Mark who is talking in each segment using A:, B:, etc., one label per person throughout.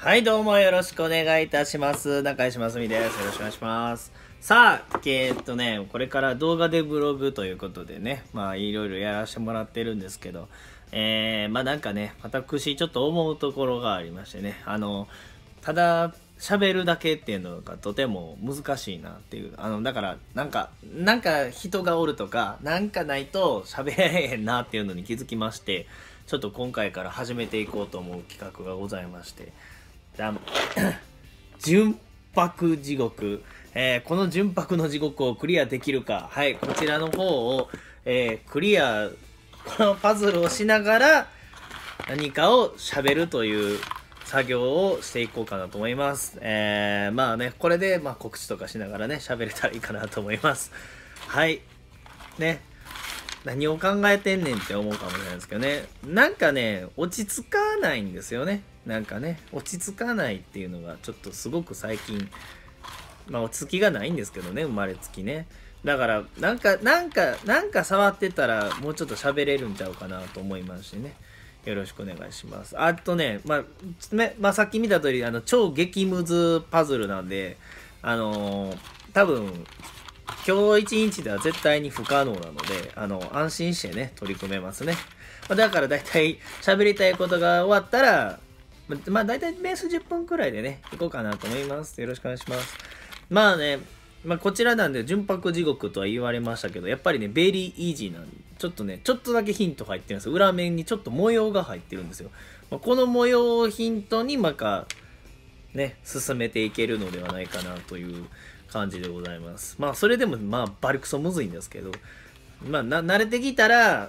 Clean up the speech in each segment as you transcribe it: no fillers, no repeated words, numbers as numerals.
A: はい、どうもよろしくお願いいたします。中石ますみです。よろしくお願いします。さあ、これから動画でブログということでね、いろいろやらせてもらってるんですけど、なんかね、私ちょっと思うところがありましてね、ただ、喋るだけっていうのがとても難しいなっていう。だから、なんか人がおるとか、なんかないと喋れへんなっていうのに気づきまして、ちょっと今回から始めていこうと思う企画がございまして、純白地獄、この純白の地獄をクリアできるか、はい、こちらの方を、クリア、このパズルをしながら何かを喋るという作業をしていこうかなと思います。これで、告知とかしながらね、喋れたらいいかなと思います。はい。ね。何を考えてんねんって思うかもしれないですけどね。なんかね、落ち着かないんですよね。なんかね、落ち着かないっていうのがちょっとすごく最近、落ち着きがないんですけどね、生まれつきね。だから、なんか触ってたらもうちょっと喋れるんちゃうかなと思いますしね。よろしくお願いします。あとね、さっき見た通り、超激ムズパズルなんで、多分、今日一日では絶対に不可能なので、安心してね、取り組めますね。だから大体喋りたいことが終わったら、大体ベース10分くらいでね、行こうかなと思います。よろしくお願いします。こちらなんで純白地獄とは言われましたけど、やっぱりね、ベリーイージーなんで、ちょっとね、ちょっとだけヒント入ってるんですよ。裏面にちょっと模様が入ってるんですよ。この模様をヒントに、ね、進めていけるのではないかなという感じでございます。それでも、バリクソむずいんですけど、慣れてきたら、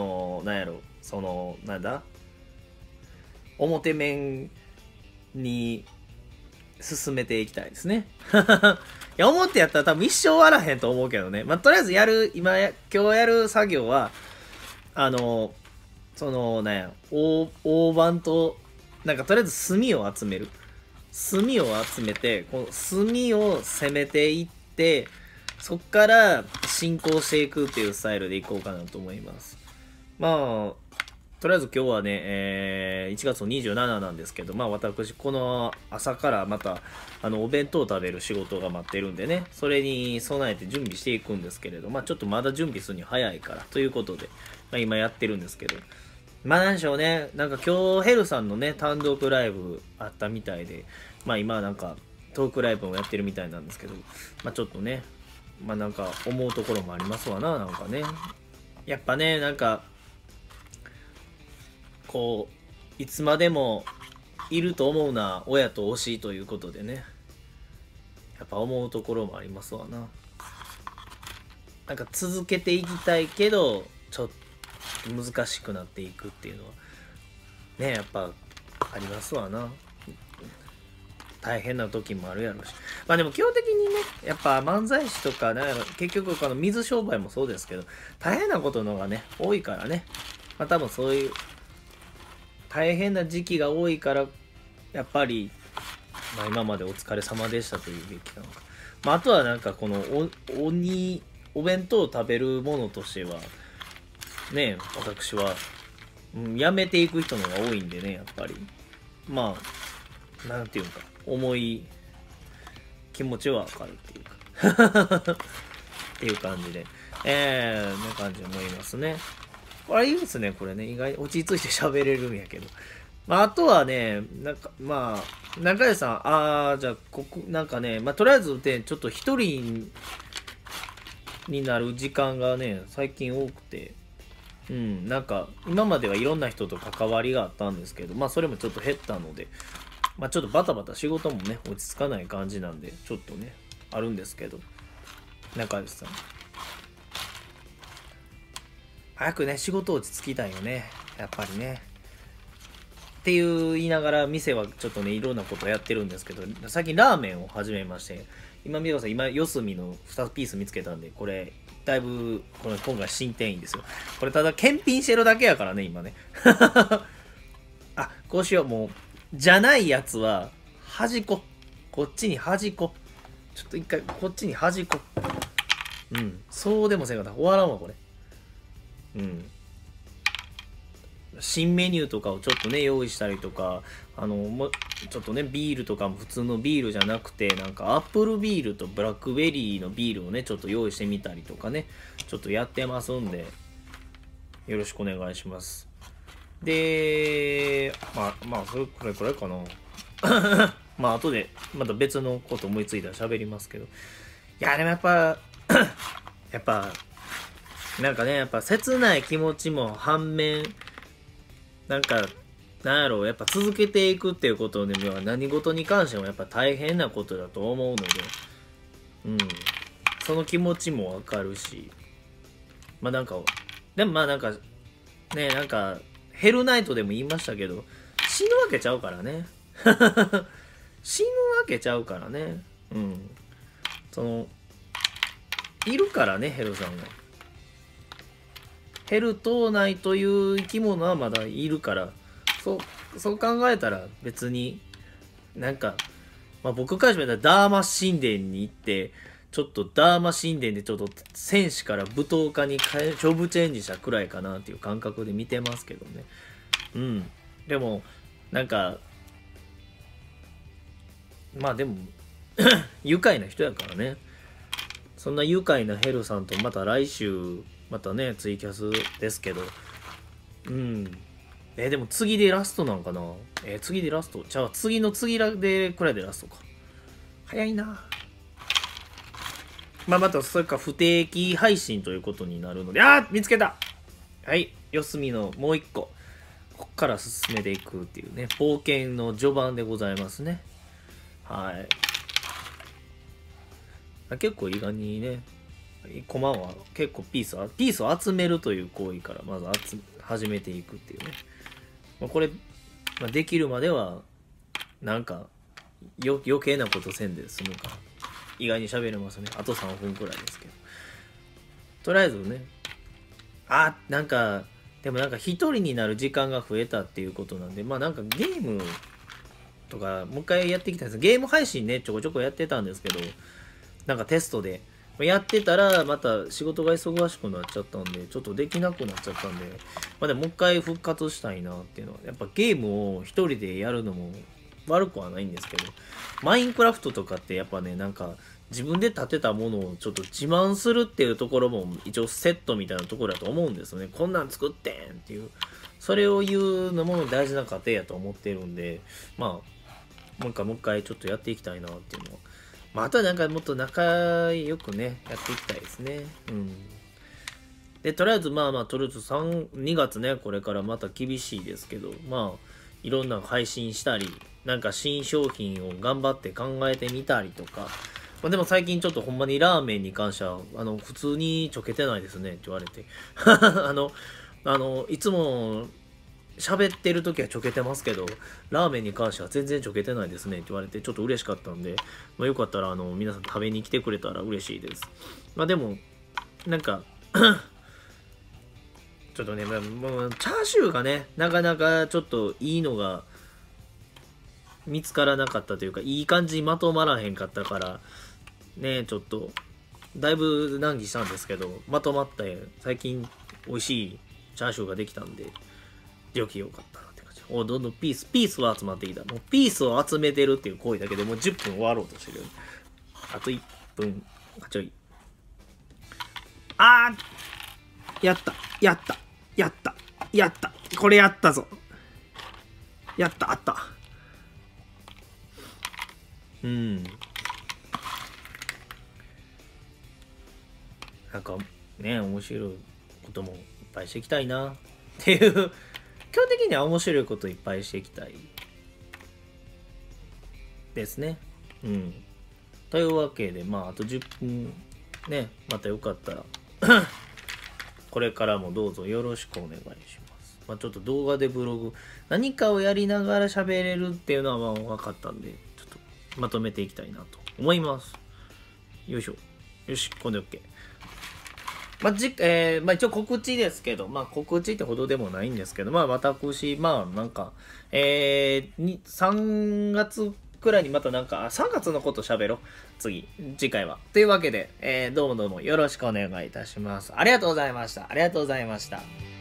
A: 表面に進めていきたいですね。いや、表やったら多分一生終わらへんと思うけどね。とりあえず今日やる作業は、大判と、とりあえず墨を集める。墨を集めて、この墨を攻めていって、そっから進行していくっていうスタイルでいこうかなと思います。とりあえず今日はね、1月の27なんですけど、私、この朝からまた、お弁当を食べる仕事が待ってるんでね、それに備えて準備していくんですけれど、ちょっとまだ準備するに早いから、ということで、今やってるんですけど、なんでしょうね、今日ヘルさんのね、単独ライブあったみたいで、今トークライブもやってるみたいなんですけど、ちょっとね、思うところもありますわな、やっぱね、いつまでもいると思うな、親と推しということでね、やっぱ思うところもありますわな。続けていきたいけど、ちょっと難しくなっていくっていうのは、ね、やっぱありますわな。大変な時もあるやろし。でも基本的にね、やっぱ漫才師とか、結局水商売もそうですけど、大変なことのがね、多いからね。多分そういう、大変な時期が多いから、やっぱり、今までお疲れ様でしたというべきなのか。あとはこのお弁当を食べるものとしては、ね、私は、やめていく人の方が多いんでね、やっぱり。なんていうか、重い気持ちはわかるっていうか。っていう感じで。な感じで思いますね。これいいですね、これね。意外に落ち着いて喋れるんやけど。あとはね、中井さん、じゃあ、とりあえずね、ちょっと一人になる時間がね、最近多くて、今まではいろんな人と関わりがあったんですけど、それもちょっと減ったので、ちょっとバタバタ仕事もね、落ち着かない感じなんで、ちょっとね、あるんですけど、中井さん。早くね、仕事落ち着きたいよね。やっぱりね。って言いながら、店はちょっとね、いろんなことやってるんですけど、最近ラーメンを始めまして、見てください。四隅の2ピース見つけたんで、これ、だいぶ、今回新店員ですよ。これただ検品してるだけやからね、今ね。こうしよう、もう、じゃないやつは、端っこ。こっちに端っこ。ちょっと一回、こっちに端っこ。そうでもせんかったら終わらんわ、これ。 新メニューとかをちょっとね、用意したりとか、ちょっとね、ビールとかも普通のビールじゃなくて、なんかアップルビールとブラックベリーのビールをね、ちょっと用意してみたりとかね、ちょっとやってますんで、よろしくお願いします。で、まあ、それくらいかな。まあ、後で、また別のこと思いついたら喋りますけど。いや、でもやっぱ、なんかね、やっぱ切ない気持ちも反面、なんか、なんやろう、やっぱ続けていくっていうことでは何事に関してもやっぱ大変なことだと思うので、その気持ちもわかるし、まあなんか、でもまあなんか、ね、なんか、ヘルナイトでも言いましたけど、死ぬわけちゃうからね。死ぬわけちゃうからね。いるからね、ヘルさんが。ヘル島内という生き物はまだいるから、そう考えたら別に、なんか、まあ僕からしてみたらダーマ神殿に行って、ちょっとダーマ神殿でちょっと戦士から舞踏家にジョブチェンジしたくらいかなっていう感覚で見てますけどね。でも、なんか、まあでも、愉快な人やからね。そんな愉快なヘルさんとまた来週、またね、ツイキャスですけど。でも次でラストなんかな。次でラストじゃあ次の次でくらいでラストか。早いな。まあまたそれか不定期配信ということになるので、見つけた。はい、四隅のもう一個。こっから進めていくっていうね、冒険の序盤でございますね。はい。結構意外にね、コマは結構ピースを集めるという行為からまず始めていくっていうね。これ、できるまでは、なんか、余計なことせんで済むから、意外に喋れますね。あと3分くらいですけど。とりあえずね、なんか、でもなんか一人になる時間が増えたっていうことなんで、まあなんかゲームとか、もう一回やっていきたいです。ゲーム配信ね、ちょこちょこやってたんですけど、なんかテストで、やってたらまた仕事が忙しくなっちゃったんでちょっとできなくなっちゃったんで、でもう一回復活したいなっていうのはやっぱゲームを一人でやるのも悪くはないんですけど、マインクラフトとかってやっぱね、なんか自分で建てたものをちょっと自慢するっていうところも一応セットみたいなところだと思うんですよね。こんなん作ってんっていう、それを言うのも大事な過程やと思ってるんで、まあもう一回ちょっとやっていきたいなっていうのは、あとはなんかもっと仲良くね、やっていきたいですね。で、とりあえずとりあえず2月ね、これからまた厳しいですけど、いろんな配信したり、なんか新商品を頑張って考えてみたりとか、でも最近ちょっとほんまにラーメンに関しては、普通にちょけてないですねって言われて。いつも、喋ってる時はちょけてますけど、ラーメンに関しては全然ちょけてないですねって言われてちょっと嬉しかったんで、よかったら皆さん食べに来てくれたら嬉しいです。でもなんかちょっとね、もうチャーシューがね、なかなかちょっといいのが見つからなかったというか、いい感じにまとまらへんかったからね、ちょっとだいぶ難儀したんですけど、まとまって最近美味しいチャーシューができたんでよかったなって感じ。どんどんピースは集まってきた。もうピースを集めてるっていう行為だけでもう10分終わろうとしてる。あと1分ちょい。やったこれやったぞ。あったなんかね、面白いこともいっぱいしていきたいなっていう基本的には面白いこといっぱいしていきたいですね。というわけで、あと10分ね、またよかったらこれからもどうぞよろしくお願いします。ちょっと動画でブログ何かをやりながら喋れるっていうのは分かったんで、ちょっとまとめていきたいなと思います。よいしょ。よし、これで OK。一応告知ですけど、告知ってほどでもないんですけど、私、なんか、3月くらいにまたなんか、3月のこと喋ろう。次回は。というわけで、どうもよろしくお願いいたします。ありがとうございました。